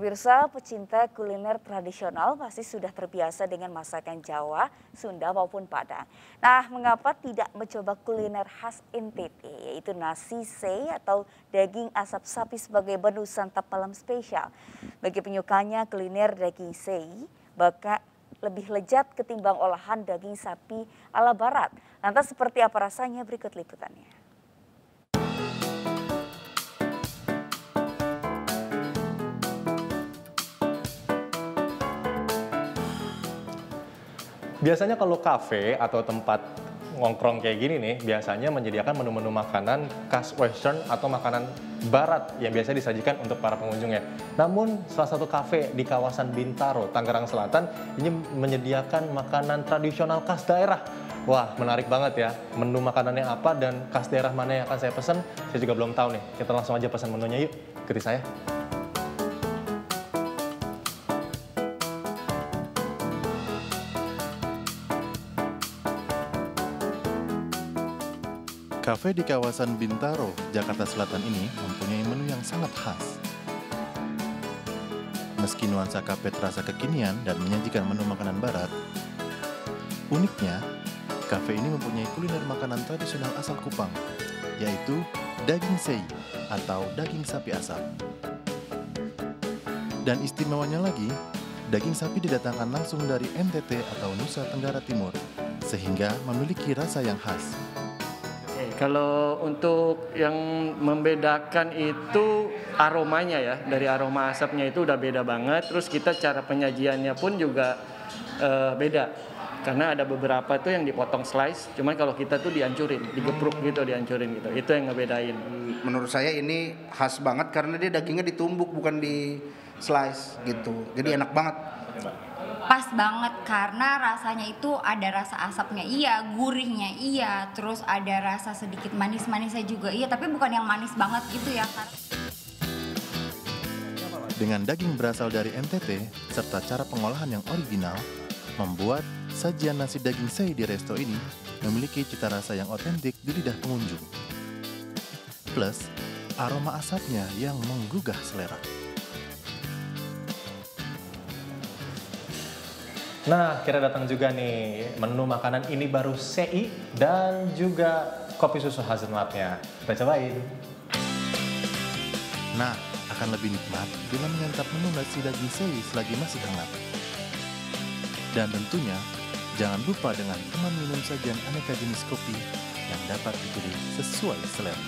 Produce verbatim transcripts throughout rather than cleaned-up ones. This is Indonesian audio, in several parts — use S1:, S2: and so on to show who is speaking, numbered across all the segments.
S1: pemirsa, pecinta kuliner tradisional pasti sudah terbiasa dengan masakan Jawa, Sunda maupun Padang. Nah, mengapa tidak mencoba kuliner khas N T T, yaitu nasi sei atau daging asap sapi sebagai menu santap malam spesial? Bagi penyukanya kuliner daging sei, bakal lebih lezat ketimbang olahan daging sapi ala barat. Lantas seperti apa rasanya, berikut liputannya.
S2: Biasanya kalau kafe atau tempat ngongkrong kayak gini nih, biasanya menyediakan menu-menu makanan khas western atau makanan barat yang biasa disajikan untuk para pengunjungnya. Namun salah satu kafe di kawasan Bintaro, Tangerang Selatan ini menyediakan makanan tradisional khas daerah. Wah, menarik banget ya. Menu makanannya apa dan khas daerah mana yang akan saya pesan, saya juga belum tahu nih. Kita langsung aja pesan menunya yuk, ikuti saya.
S3: Kafe di kawasan Bintaro, Jakarta Selatan ini mempunyai menu yang sangat khas. Meski nuansa kafe terasa kekinian dan menyajikan menu makanan barat, uniknya, kafe ini mempunyai kuliner makanan tradisional asal Kupang, yaitu daging sei atau daging sapi asap. Dan istimewanya lagi, daging sapi didatangkan langsung dari N T T atau Nusa Tenggara Timur, sehingga memiliki rasa yang khas.
S4: Kalau untuk yang membedakan itu aromanya ya, dari aroma asapnya itu udah beda banget. Terus kita cara penyajiannya pun juga uh, beda. Karena ada beberapa tuh yang dipotong slice, cuman kalau kita tuh dihancurin, digepruk gitu, dihancurin gitu. Itu yang ngebedain.
S5: Menurut saya ini khas banget karena dia dagingnya ditumbuk bukan di slice gitu. Jadi enak banget.
S6: Pas banget karena rasanya itu ada rasa asapnya iya, gurihnya iya, terus ada rasa sedikit manis-manisnya juga iya, tapi bukan yang manis banget gitu ya.
S3: Dengan daging berasal dari N T T serta cara pengolahan yang original, membuat sajian nasi daging sei di resto ini memiliki cita rasa yang otentik di lidah pengunjung. Plus, aroma asapnya yang menggugah selera.
S2: Nah, kira datang juga nih menu makanan ini baru sei dan juga kopi susu hazelnutnya. Kita cobain.
S3: Nah, akan lebih nikmat bila menyantap menu nasi daging sei selagi masih hangat. Dan tentunya, jangan lupa dengan teman minum sajian aneka jenis kopi yang dapat dipilih sesuai selera.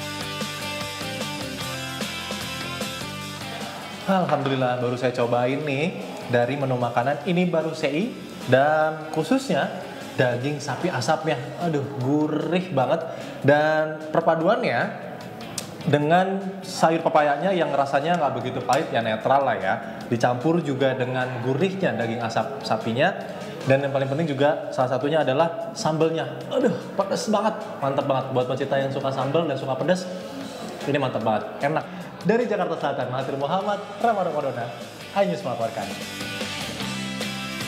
S2: Alhamdulillah baru saya cobain nih dari menu makanan ini baru sei dan khususnya daging sapi asapnya. Aduh, gurih banget dan perpaduannya dengan sayur pepayanya yang rasanya nggak begitu pahit, ya netral lah ya. Dicampur juga dengan gurihnya daging asap sapinya. Dan yang paling penting juga salah satunya adalah sambelnya. Aduh, pedas banget, mantap banget. Buat pecinta yang suka sambal dan suka pedas, ini mantap banget, enak. Dari Jakarta Selatan, Mahathir Muhammad, Rama Ramadan, iNews melaporkan.